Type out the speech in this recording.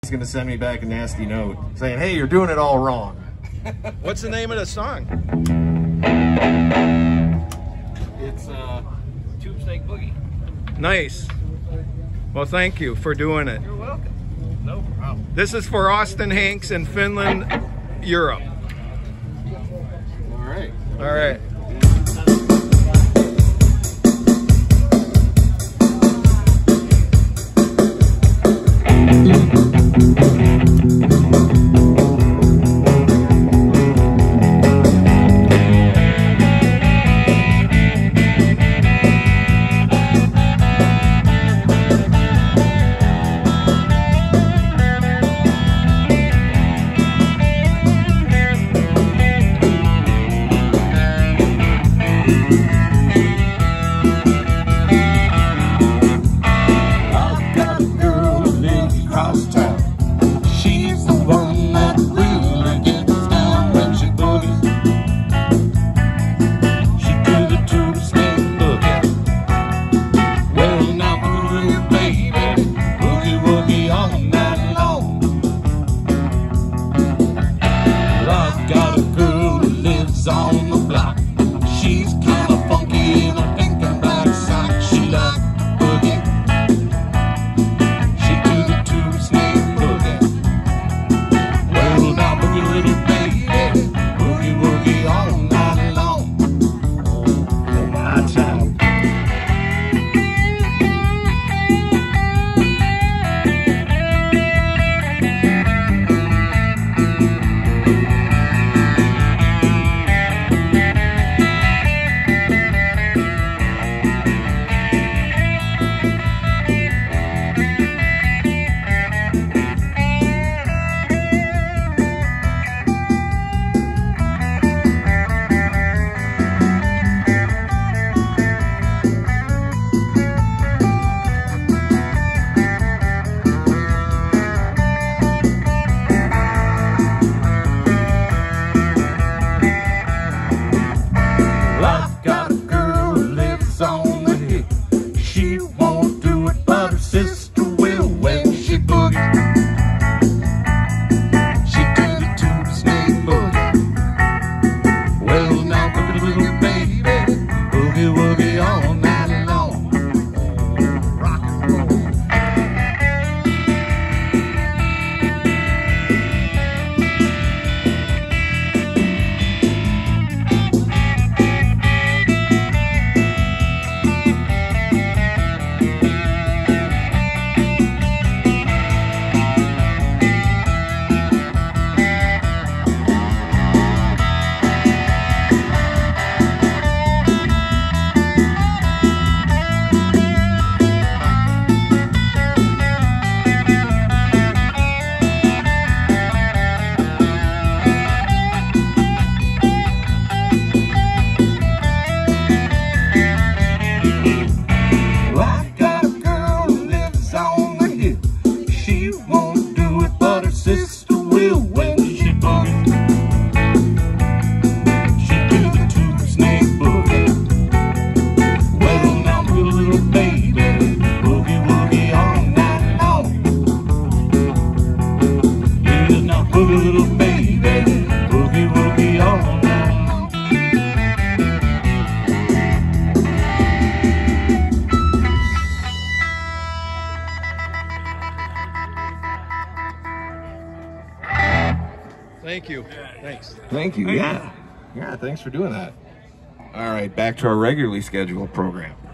He's gonna send me back a nasty note saying, hey, you're doing it all wrong. What's the name of the song? It's Tube Snake Boogie. Nice. Well, thank you for doing it. You're welcome. No problem. This is for Austin Hanks in Finland, Europe. All right. All right. Thank you. Thanks. Thank you. Yeah. Yeah, thanks for doing that. All right, back to our regularly scheduled program.